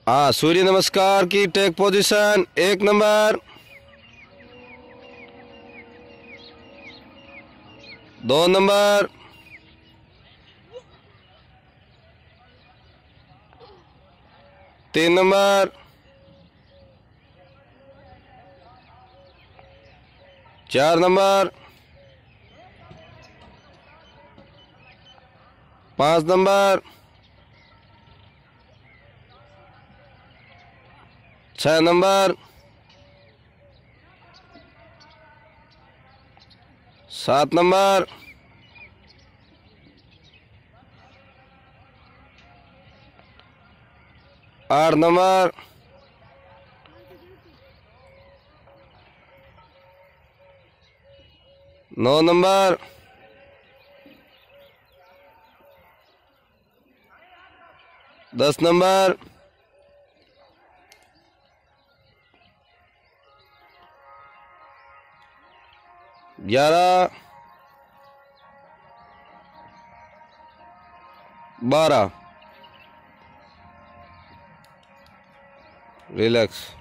हाँ, सूर्य नमस्कार की take position 1 number, 2 number, 3 number, 4 number, 5 number, 6 number, 7 number, 8 number, 9 number, 10 number, 11, 12। Relax.